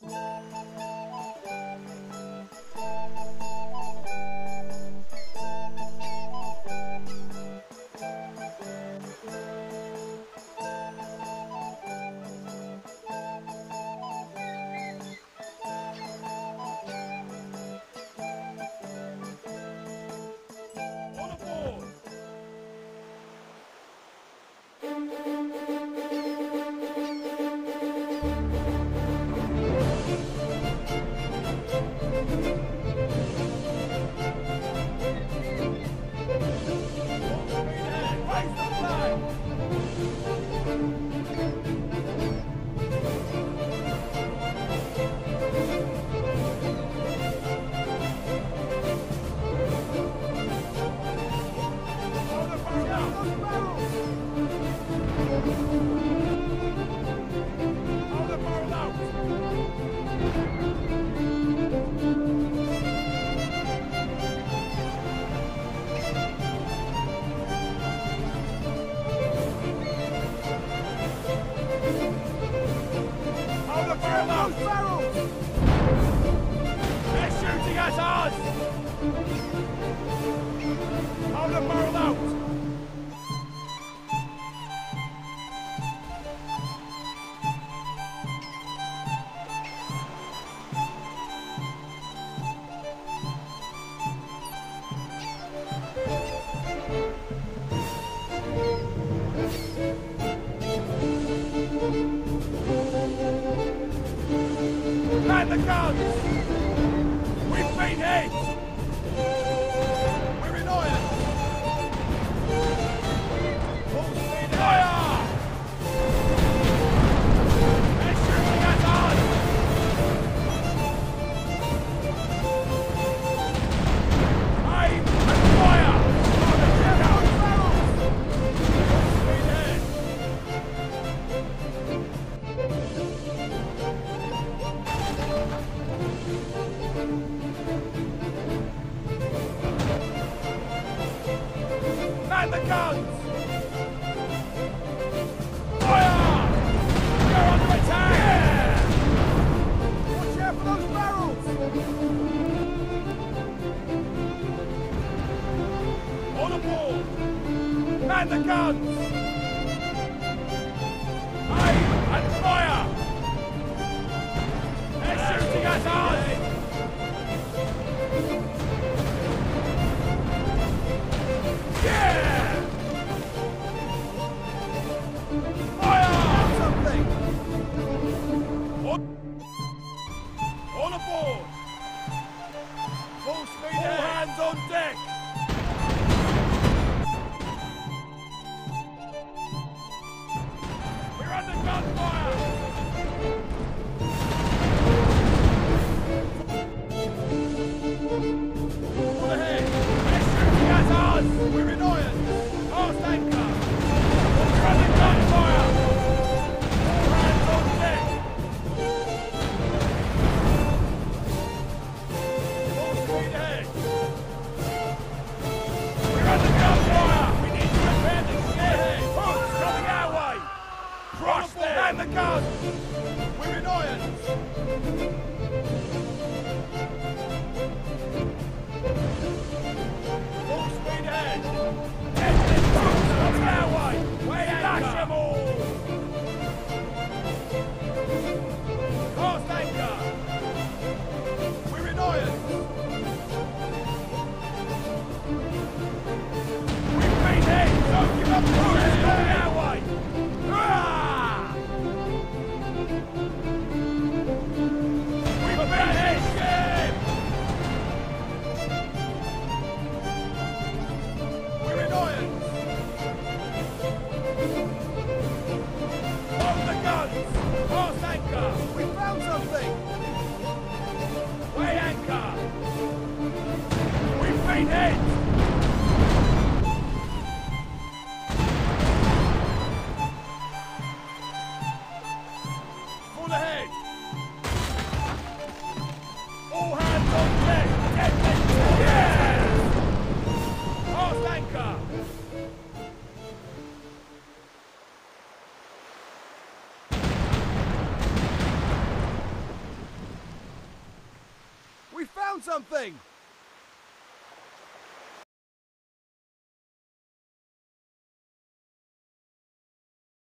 Man the guns! We've been hit! We're in iron! Full speed fire! They're shooting at us! Aim and fire! On the shootout barrels! Full speed ahead! Man the guns! Fire! You're under attack! Yeah! Watch out for those barrels! On aboard! Man the guns! Aim and fire! They're shooting at us! Yeah! Fire! Something! On aboard! Full speed ahead! All hands on deck! We're under gunfire! All ahead! They're shooting at us! We're in iron! Fast anchor! We're under gunfire! All hands on deck! Full speed ahead! We're under gunfire! We need to repair the ship! Boats coming our way! Crush them! Man the guns! We're in irons! Full speed ahead! Engine boats coming our way! Way anchor! Them all! Cast anchor! We're in irons! We've been hit! Don't give up! Boats coming our way! Hurrah! We've been hit! Ship! We're in irons! On the guns! Fast anchor! We found something! Weigh anchor! We've been hit! Full ahead! All hands on deck! Dead men! Yeah! Fast anchor! found something!